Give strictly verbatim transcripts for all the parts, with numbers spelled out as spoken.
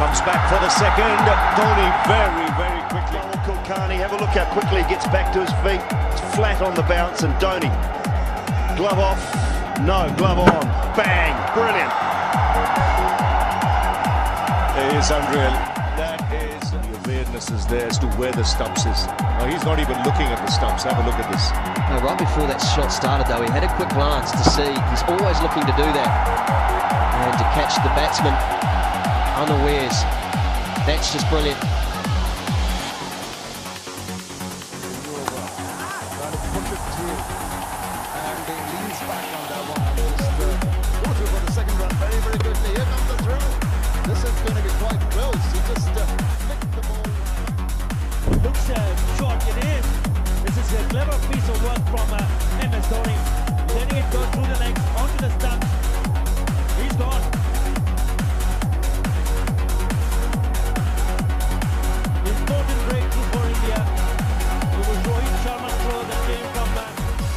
comes back for the second. Dhoni very, very quickly. Kulkarni, have a look how quickly he gets back to his feet. It's flat on the bounce, and Dhoni. Glove off. No, glove on. Bang. Brilliant. It is unreal. That is, the awareness is there as to where the stumps is. No, he's not even looking at the stumps. Have a look at this. No, right before that shot started, though, he had a quick glance to see. He's always looking to do that. And to catch the batsman unawares. That's just brilliant. This is going to be quite close. He just uh, flicked the ball. Looks uh, short, it is. This is a clever piece of work from uh, M S Dhoni. Letting it go through the legs, onto the stumps. He's gone. Important breakthrough for India. It was Rohit Sharma's throw that came from uh,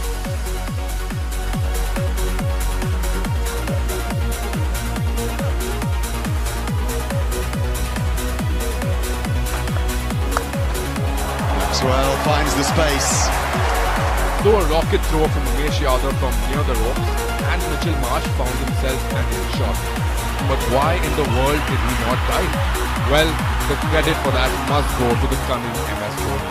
Well, finds the space. Though a rocket throw from Umesh Yadav from near the ropes, and Mitchell Marsh found himself an in shot. But why in the world did he not dive? Well, the credit for that must go to the cunning M S Dhoni.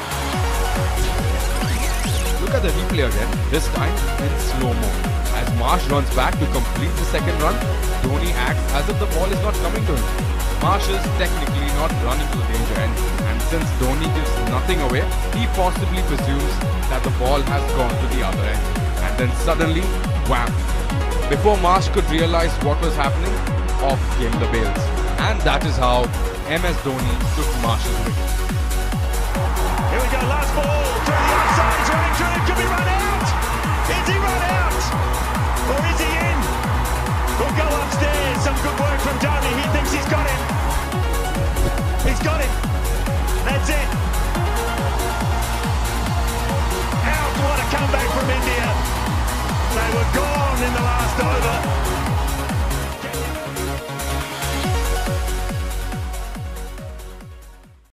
Look at the replay again, this time in slow-mo. As Marsh runs back to complete the second run, Dhoni acts as if the ball is not coming to him. Marsh is technically not running to the danger end, and since Dhoni gives nothing away, he possibly presumes that the ball has gone to the other end. And then suddenly, wham! Before Marsh could realize what was happening, off came the bails. And that is how M S Dhoni took Marsh's wicket. Here we go, last ball. Through the outside, he's running through it. Could be run out. Is he run out? Or is he in? We'll go upstairs. Some good work from Dhoni. He thinks he's got it. He's got it. That's it. Out, what a comeback from India. They were gone in the last over.